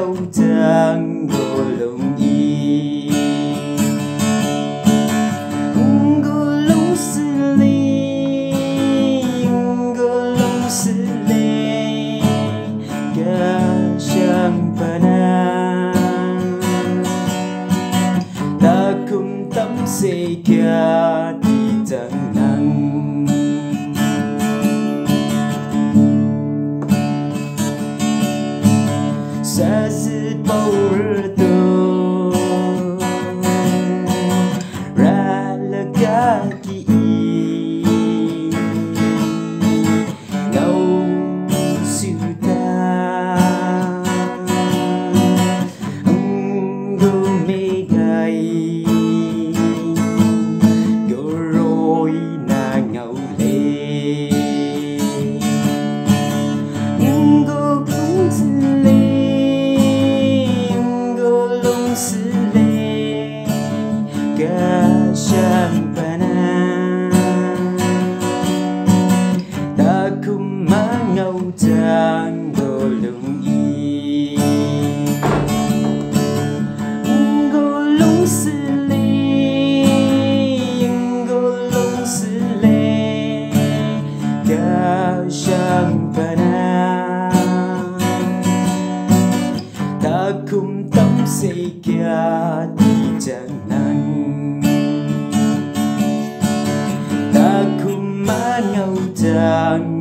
ngâu trang ngô lung y ngô lung sư li ngô lung sư lê ca sang pana ta cùng tâm xây ca đi chẳng năng sa sư bao rơ ra là ca kỳ ngâu sư ta ngô mê gai ngô rồi na ngâu lê ngô cũng sư lê sư lê ca sang pana ta cùng má ngâu trang ngô lung y ngô lung sư lê ngô lung sư lê ca sang pana ta cùng tâm xây ca đi chẳng năng ta cùng má ngâu trang